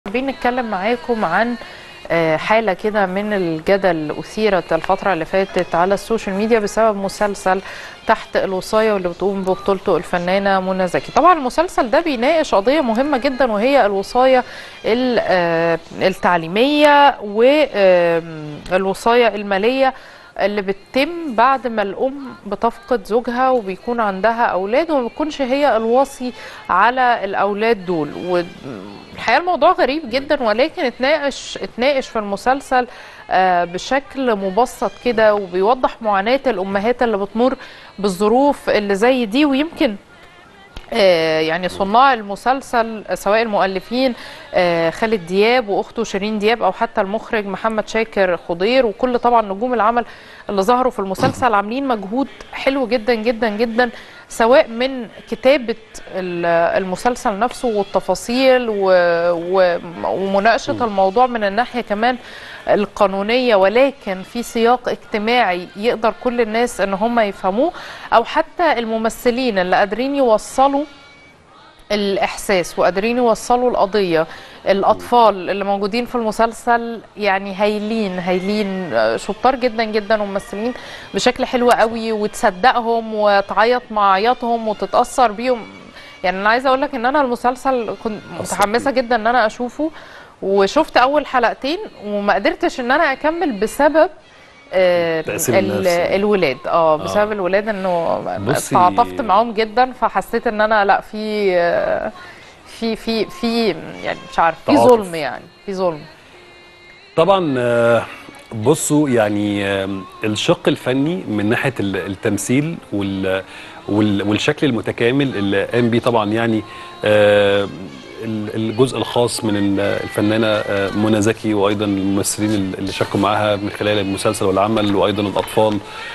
حابين نتكلم معاكم عن حالة كده من الجدل أثيرت الفترة اللي فاتت على السوشيال ميديا بسبب مسلسل تحت الوصاية واللي بتقوم ببطولته الفنانة منى زكي. طبعا المسلسل ده بيناقش قضية مهمة جدا وهي الوصاية التعليمية والوصاية المالية اللي بتتم بعد ما الأم بتفقد زوجها وبيكون عندها أولاد وما بتكونش هي الوصي على الأولاد دول. والحقيقة الموضوع غريب جدا، ولكن اتناقش في المسلسل بشكل مبسط كده، وبيوضح معاناة الأمهات اللي بتمر بالظروف اللي زي دي. ويمكن يعني صناع المسلسل سواء المؤلفين خالد دياب واخته شيرين دياب او حتى المخرج محمد شاكر خضير وكل طبعا نجوم العمل اللي ظهروا في المسلسل عاملين مجهود حلو جدا جدا جدا، سواء من كتابة المسلسل نفسه والتفاصيل ومناقشة الموضوع من الناحية كمان القانونية، ولكن في سياق اجتماعي يقدر كل الناس ان هم يفهموه، او حتى الممثلين اللي قادرين يوصلوا الإحساس وقادرين يوصلوا القضية. الأطفال اللي موجودين في المسلسل يعني هايلين شطار جدا جدا وممثلين بشكل حلو قوي، وتصدقهم وتعيط مع عياطهم وتتأثر بيهم. يعني أنا عايزة أقول لك إن أنا المسلسل كنت متحمسة جدا إن أنا أشوفه، وشفت أول حلقتين وما قدرتش إن أنا أكمل بسبب الولاد. بسبب الولاد، انه تعاطفت معاهم جدا، فحسيت ان انا لا في يعني مش عارف، في ظلم، يعني في ظلم طبعا. بصوا، يعني الشق الفني من ناحيه التمثيل والشكل المتكامل اللي قام بيه طبعا، يعني الجزء الخاص من الفنانه منى زكي، وايضا الممثلين اللي شاركوا معاها من خلال المسلسل والعمل، وايضا الاطفال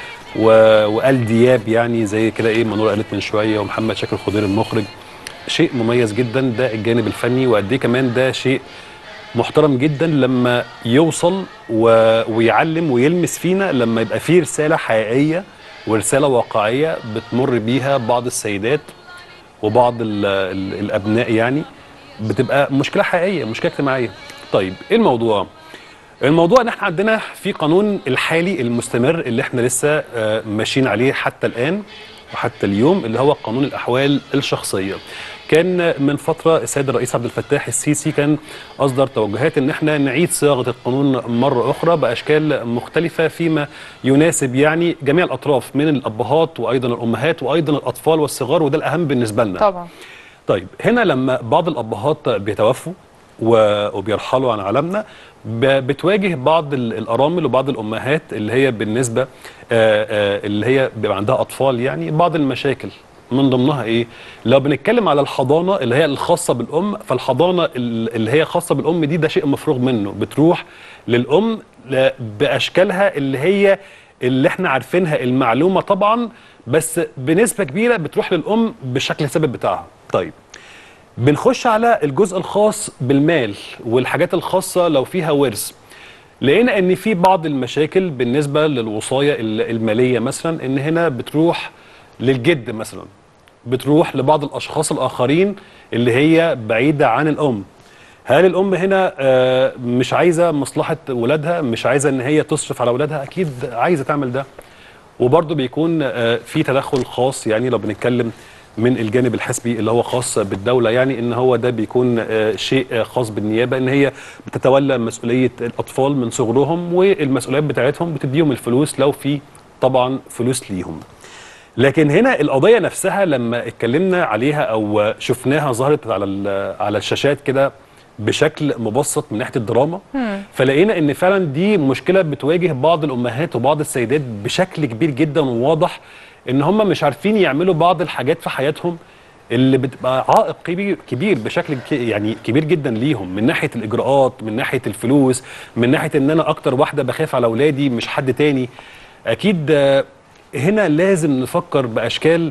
وآل دياب، يعني زي كده ما نور قالت من شويه، ومحمد شاكر خضير المخرج. شيء مميز جدا ده الجانب الفني، وقد ايه كمان ده شيء محترم جدا لما يوصل ويعلم ويلمس فينا، لما يبقى فيه رساله حقيقيه ورساله واقعيه بتمر بيها بعض السيدات وبعض الابناء، يعني بتبقى مشكله حقيقيه، مشكله اجتماعيه. طيب ايه الموضوع؟ الموضوع ان احنا عندنا في قانون الحالي المستمر اللي احنا لسه ماشيين عليه حتى الان وحتى اليوم، اللي هو قانون الاحوال الشخصيه. كان من فتره السيد الرئيس عبد الفتاح السيسي كان اصدر توجهات ان احنا نعيد صياغه القانون مره اخرى باشكال مختلفه فيما يناسب يعني جميع الاطراف من الابهات وايضا الامهات وايضا الاطفال والصغار، وده الاهم بالنسبه لنا طبعا. طيب هنا لما بعض الابهات بيتوفوا وبيرحلوا عن عالمنا، بتواجه بعض الارامل وبعض الامهات اللي هي بالنسبه اللي هي بيبقى عندها اطفال، يعني بعض المشاكل من ضمنها ايه؟ لو بنتكلم على الحضانه اللي هي الخاصه بالام، فالحضانه اللي هي خاصه بالام دي ده شيء مفروغ منه، بتروح للام باشكالها اللي احنا عارفينها المعلومه طبعا، بس بنسبه كبيره بتروح للام بالشكل الثابت بتاعها. طيب بنخش على الجزء الخاص بالمال والحاجات الخاصه لو فيها ورث، لقينا ان في بعض المشاكل بالنسبه للوصايا الماليه، مثلا ان هنا بتروح للجد، مثلا بتروح لبعض الاشخاص الاخرين اللي هي بعيده عن الام. هل الام هنا مش عايزه مصلحه ولادها، مش عايزه ان هي تصرف على ولادها؟ اكيد عايزه تعمل ده. وبرضه بيكون في تدخل خاص، يعني لو بنتكلم من الجانب الحسبي اللي هو خاص بالدولة، يعني ان هو ده بيكون شيء خاص بالنيابة، ان هي بتتولى مسؤولية الأطفال من صغرهم، والمسؤوليات بتاعتهم بتديهم الفلوس لو في طبعا فلوس ليهم. لكن هنا القضية نفسها لما اتكلمنا عليها أو شفناها ظهرت على الشاشات كده بشكل مبسط من ناحية الدراما، فلقينا ان فعلا دي مشكلة بتواجه بعض الأمهات وبعض السيدات بشكل كبير جدا وواضح، ان هم مش عارفين يعملوا بعض الحاجات في حياتهم اللي بتبقى عائق كبير بشكل يعني كبير جدا ليهم، من ناحيه الاجراءات، من ناحيه الفلوس، من ناحيه ان انا اكتر واحده بخاف على اولادي مش حد تاني. اكيد هنا لازم نفكر باشكال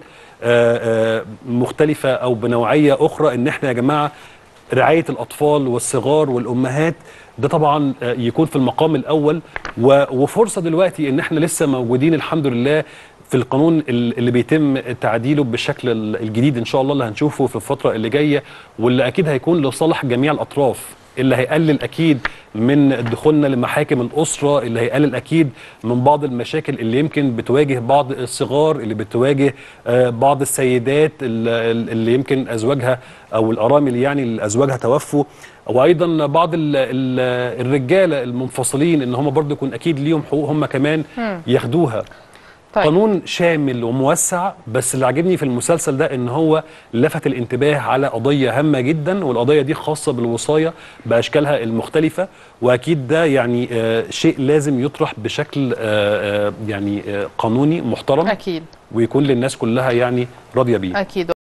مختلفه او بنوعيه اخرى، ان احنا يا جماعه رعايه الاطفال والصغار والامهات ده طبعا يكون في المقام الاول، وفرصه دلوقتي ان احنا لسه موجودين الحمد لله في القانون اللي بيتم تعديله بالشكل الجديد ان شاء الله اللي هنشوفه في الفتره اللي جايه، واللي اكيد هيكون لصالح جميع الاطراف. اللي هيقلل اكيد من دخولنا لمحاكم الاسره، اللي هيقلل اكيد من بعض المشاكل اللي يمكن بتواجه بعض الصغار، اللي بتواجه بعض السيدات اللي يمكن ازواجها او الارامل يعني اللي ازواجها توفوا، وايضا بعض الرجاله المنفصلين ان هم برضه يكون اكيد ليهم حقوق هم كمان ياخدوها. طيب. قانون شامل وموسع، بس اللي عجبني في المسلسل ده ان هو لفت الانتباه على قضيه هامه جدا، والقضيه دي خاصه بالوصايه باشكالها المختلفه، واكيد ده يعني شيء لازم يطرح بشكل يعني قانوني محترم اكيد، ويكون للناس كلها يعني راضيه بيه. اكيد.